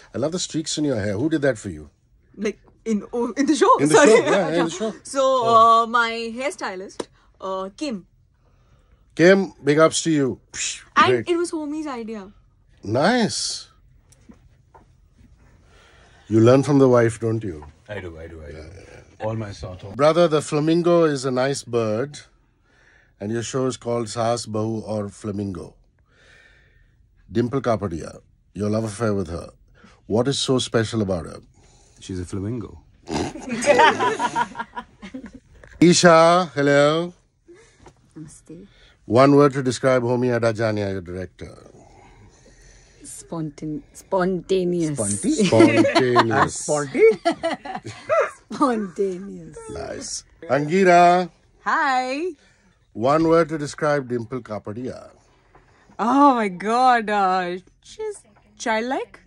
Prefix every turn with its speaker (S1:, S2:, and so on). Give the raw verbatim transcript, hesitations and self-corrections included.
S1: I love the streaks in your hair. Who did that for you?
S2: Like in oh, in the show.
S1: In the
S2: Sorry.
S1: show, yeah, yeah, in the show.
S2: So oh. uh, my hairstylist, uh, Kim.
S1: Kim, big ups to you.
S2: And
S1: Great.
S2: it was Homi's idea.
S1: Nice. You learn from the wife, don't you?
S3: I do, I do, I do. Yeah, yeah. All my sort of.
S1: Brother, the flamingo is a nice bird. And your show is called Saas, Bahu or Flamingo. Dimple Kapadia, your love affair with her. What is so special about her?
S3: She's a flamingo.
S1: Isha, hello.
S4: Namaste.
S1: One word to describe Homi Adajania, your director.
S4: Spontan spontaneous.
S1: Sponti? Spontaneous.
S3: Sponty?
S4: Spontaneous.
S1: Nice. Angira,
S2: Hi.
S1: one word to describe Dimple Kapadia.
S2: Oh my God. Uh, she's childlike.